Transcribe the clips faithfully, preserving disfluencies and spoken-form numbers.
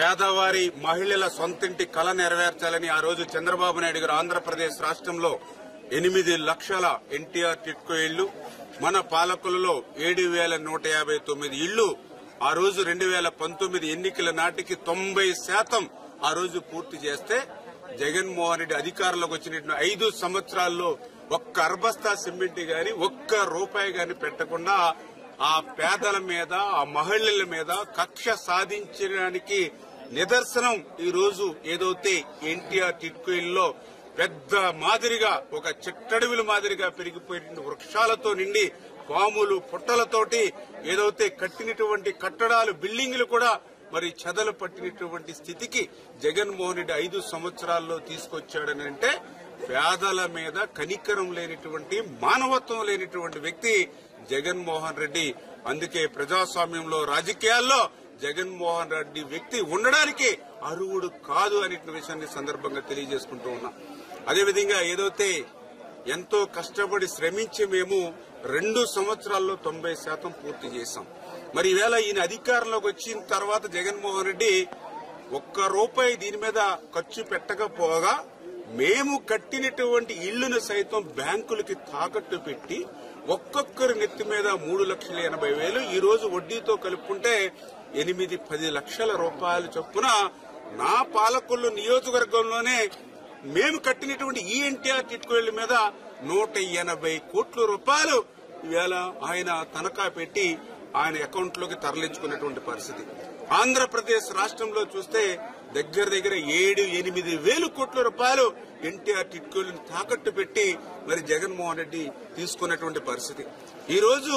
పేదవారి మహిళల సొంతింటి కల నెరవేర్చాలని ఆ రోజు చంద్రబాబు నాయుడు గారు ఆంధ్రప్రదేశ్ రాష్ట్రంలో ఎనిమిది లక్షల ఎన్టీఆర్ టిట్కో ఇళ్లు, మన పాలకులలో ఏడు వేల నూట యాభై తొమ్మిది ఇళ్లు ఆ రోజు రెండు వేల పంతొమ్మిది ఎన్నికల నాటికి తొంభై శాతం ఆ రోజు పూర్తి చేస్తే జగన్మోహన్ రెడ్డి అధికారంలోకి వచ్చిన ఐదు సంవత్సరాల్లో ఒక్క అర్బస్తా సిమెంట్ గాని ఒక్క రూపాయి గాని పెట్టకుండా ఆ పేదల మీద ఆ మహిళల మీద కక్ష సాధించడానికి నిదర్శనం ఈ రోజు ఏదైతే ఎన్టీఆర్ టిట్కో ఇళ్లలో పెద్ద మాదిరిగా ఒక చిట్టడవిల మాదిరిగా పెరిగిపోయిన వృక్షాలతో నిండి పాములు పుట్టలతోటి ఏదైతే కట్టినటువంటి కట్టడాలు బిల్డింగులు కూడా మరి చెదలు పట్టినటువంటి స్థితికి జగన్మోహన్ రెడ్డి ఐదు సంవత్సరాల్లో తీసుకొచ్చాడని అంటే పేదల మీద కనికరం లేనిటువంటి మానవత్వం లేనిటువంటి వ్యక్తి జగన్మోహన్ రెడ్డి. అందుకే ప్రజాస్వామ్యంలో రాజకీయాల్లో జగన్మోహన్ రెడ్డి వ్యక్తి ఉండడానికి అర్హుడు కాదు అనే విషయాన్ని సందర్భంగా తెలియజేసుకుంటూ ఉన్నాం. అదేవిధంగా ఏదైతే ఎంతో కష్టపడి శ్రమించి మేము రెండు సంవత్సరాల్లో తొంభై శాతం పూర్తి చేశాం. మరి ఈవేళ ఈయన అధికారంలోకి వచ్చిన తర్వాత జగన్మోహన్ రెడ్డి ఒక్క రూపాయి దీని మీద ఖర్చు పెట్టకపోగా మేము కట్టినటువంటి ఇళ్లను సైతం బ్యాంకులకి తాకట్టు పెట్టి ఒక్కొక్కరి నెత్తి మీద మూడు లక్షల ఎనభై వేలు ఈ రోజు వడ్డీతో కలుపుకుంటే ఎనిమిది పది లక్షల రూపాయల చొప్పున నా పాలకొల్లు నియోజకవర్గంలోనే మేము కట్టినటువంటి ఈ ఎన్టీఆర్ టిట్కో ఇళ్ల మీద నూట ఎనభై కోట్ల రూపాయలు ఈవేళ ఆయన తనఖా పెట్టి ఆయన అకౌంట్ లోకి తరలించుకున్నటువంటి పరిస్థితి. ఆంధ్రప్రదేశ్ రాష్ట్రంలో చూస్తే దగ్గర దగ్గర ఏడు ఎనిమిది వేలు కోట్ల రూపాయలు ఎన్టీఆర్ టిట్కోలను తాకట్టు పెట్టి మరి జగన్మోహన్ రెడ్డి తీసుకున్నటువంటి పరిస్థితి. ఈ రోజు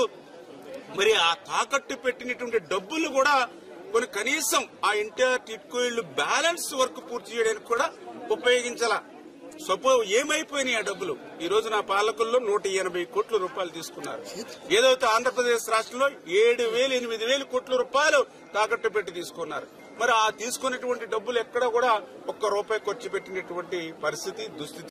మరి ఆ తాకట్టు పెట్టినటువంటి డబ్బులు కూడా కొన్ని కనీసం ఆ ఎన్టీఆర్ టిట్కో ఇళ్లు బ్యాలెన్స్ వర్క్ పూర్తి చేయడానికి కూడా ఉపయోగించాల. సపో ఏమైపోయినాయి ఆ డబ్బులు? ఈ రోజు నా పాలకుల్లో నూట ఎనభై కోట్ల రూపాయలు తీసుకున్నారు. ఏదైతే ఆంధ్రప్రదేశ్ రాష్ట్రంలో ఏడు వేలు ఎనిమిది వేలు కోట్ల రూపాయలు తాకట్టు పెట్టి తీసుకున్నారు. మరి ఆ తీసుకున్నటువంటి డబ్బులు ఎక్కడ కూడా ఒక్క రూపాయి ఖర్చు పెట్టినటువంటి పరిస్థితి దుస్థితి